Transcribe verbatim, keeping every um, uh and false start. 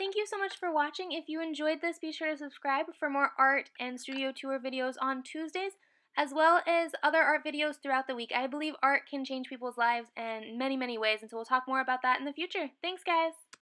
thank you so much for watching. If you enjoyed this, be sure to subscribe for more art and studio tour videos on Tuesdays, as well as other art videos throughout the week. I believe art can change people's lives in many, many ways, and so we'll talk more about that in the future. Thanks, guys!